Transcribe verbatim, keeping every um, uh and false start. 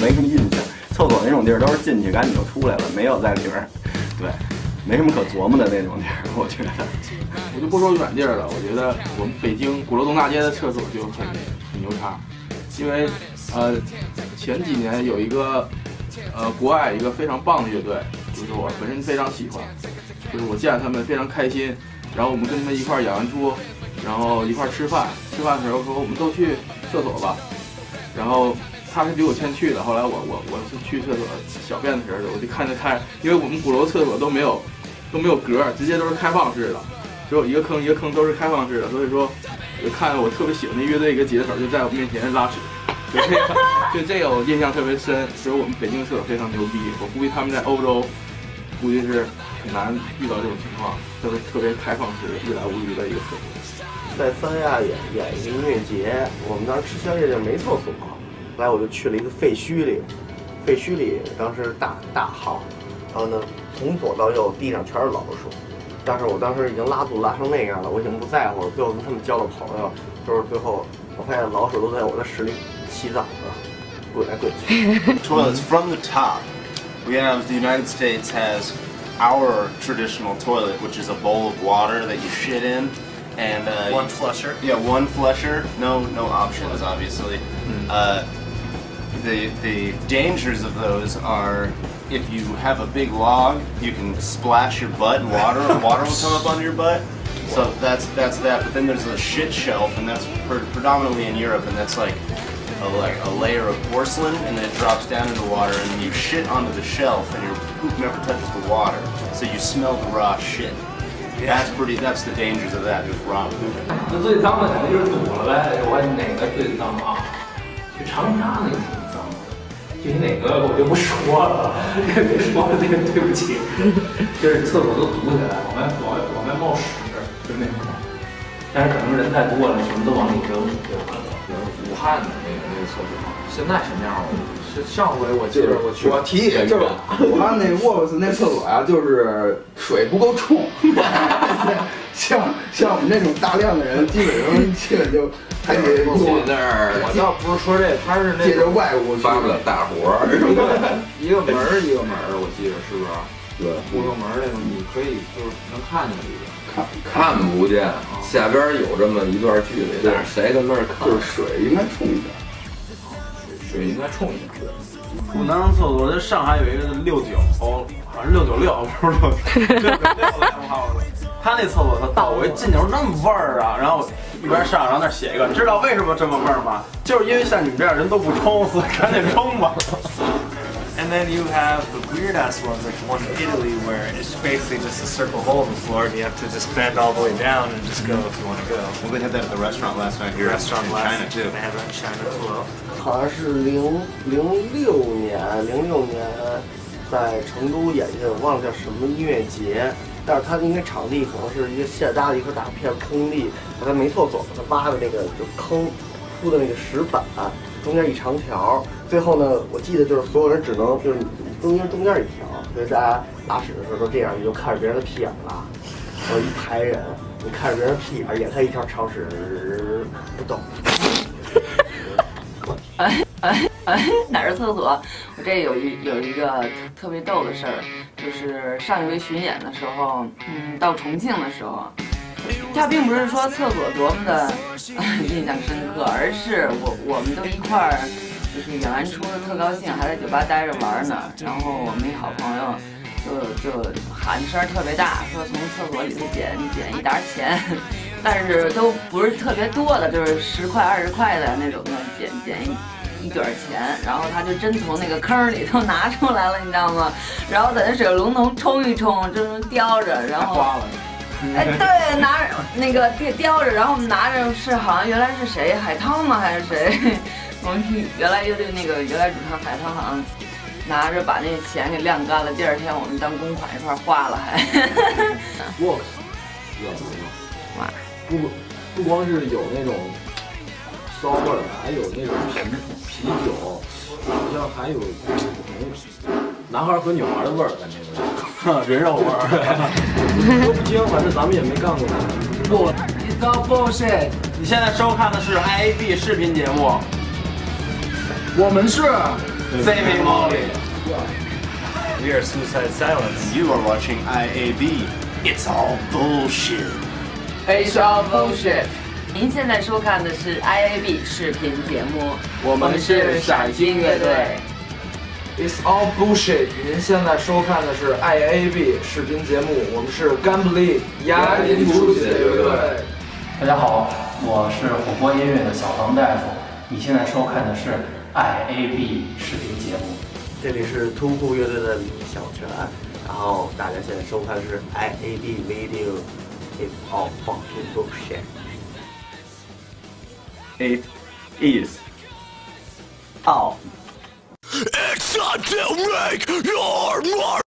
没什么印象。厕所那种地儿都是进去赶紧就出来了，没有在里边，对，没什么可琢磨的那种地儿，我觉得。 我就不说远地儿了，我觉得我们北京鼓楼东大街的厕所就很很牛叉，因为呃前几年有一个呃国外一个非常棒的乐队，就是我本身非常喜欢，就是我见他们非常开心，然后我们跟他们一块儿养完猪，然后一块儿吃饭，吃饭的时候说我们都去厕所吧，然后他是比我先去的，后来我我我是去厕所小便的时候，我就看着他，因为我们鼓楼厕所都没有都没有格，直接都是开放式的，只有一个坑一个坑都是开放式的，所以说我看我特别喜欢的乐队一个吉他手就在我面前拉屎，对这个对这个我印象特别深，所以我们北京厕所非常牛逼，我估计他们在欧洲估计是挺难遇到这种情况，特别特别开放式一览无余的一个厕所。 在三亚演演一个音乐节，我们当时吃宵夜就没厕所，后来我就去了一个废墟里，废墟里当时大大号，然后呢从左到右地上全是老鼠，但是我当时已经拉肚拉成那样了，我已经不在乎了，最后跟他们交了朋友，就是最后我发现老鼠都在我的屎里洗澡呢，滚来滚去。 Toilets from the top. We have the United States has our traditional toilet, which is a bowl of water that you shit in. And uh, one flusher. Yeah, one flusher. No, no options, obviously. Mm-hmm. Uh, the the dangers of those are if you have a big log, you can splash your butt and water, and water will come up under your butt. So that's that's that. But then there's a shit shelf, and that's pre predominantly in Europe, and that's like a, like a layer of porcelain, and then it drops down into the water, and you shit onto the shelf, and your poop never touches the water, so you smell the raw shit. That's pretty. That's the dangers of that. Just raw poop. 那最脏的肯定就是堵了呗。我哪个最脏啊？去长沙那个挺脏的，具体哪个我就不说了，别说了，这个对不起。就是厕所都堵起来，往外往外往外冒屎，就那种。但是可能人太多了，什么都往里扔，就完了。 武汉的那个那个厕所，现在什么样？是上回我记得我去， 我提议就是武汉那沃克斯那厕所呀、啊，就是水不够冲，像像我们这种大量的人，基本上去了就还得过那儿。我倒不是说这，他是那借着外物发不了大活儿，一个门儿一个门儿，我记得是不是？ 对， 护城门那种，你可以就是能看见里边。 看看不见，下边有这么一段距离，但是谁跟那儿看？ 就是水应该冲一点， 水应该冲一点。 我男生厕所在上海有一个六九，好像是六九六，不是六九六，他那厕所他到我一进去说那么味儿啊，然后一边上然后那写一个，你知道为什么这么味儿吗？就是因为像你们这样人都不冲，所以赶紧冲吧。 And then you have the weird ass ones like the one in Italy where it's basically just a circle hole in the floor and you have to just bend all the way down and just go if you want to go. Well, they had that at the restaurant last night here restaurant in last, China too. They have that in China as well. 好像是零零六年，零六年在成都演的，我忘了叫什么音乐节，但是它应该场地可能是一个现搭的一块大片空地，它没厕所，它挖的那个就坑铺的那个石板，中间一长条。最后呢，我记得就是所有人只能就是中间中间一条，所以大家拉屎的时候都这样，你就看着别人的屁眼了。然后一排人，你看着别人屁眼，眼看一条长屎不动。 哎哎哎，哪儿厕所？我这有一有一个特别逗的事儿，就是上一回巡演的时候，嗯，到重庆的时候，他并不是说厕所多么的、呃、印象深刻，而是我我们都一块儿。就是演完出的特高兴，还在酒吧待着玩呢。然后我们一好朋友就就喊声特别大，说从厕所里头捡捡一沓钱，但是都不是特别多的，就是十块二十块的那种的，捡捡一一卷钱。然后他就真从那个坑里头拿出来了，你知道吗？然后在那水龙头冲一冲，就是叼着，然后花了。 哎，对，拿着那个叼着，然后我们拿着是好像原来是谁，海涛吗还是谁？我们原来乐队那个原来主唱海涛好像拿着把那钱给晾干了，第二天我们当公款一块花了还。 沃克斯，知道吗？哇，不不光是有那种骚味儿，还有那种啤啤酒，好像还有男孩和女孩的味儿在那个人肉味儿， 说不清，反正咱们也没干过。 不，你知道 bullshit。你现在收看的是 I A B 视频节目。 我们是 Saving Molly. We are Suicide Silence. You are watching I A B. It's all bullshit. It's all bullshit.您现在收看的是 I A B 视频节目， 我们是陕西乐队。It's all bullshit。您现在收看的是 I A B 视频节目，我们是干不力牙龈出血乐队。 大家好，我是火锅音乐的小唐大夫。你现在收看的是 I A B 视频节目。 这里是突酷乐队的李小泉，然后大家现在收看的是 I A B Video。It's all fucking bullshit. It is all. It's time to make your mark.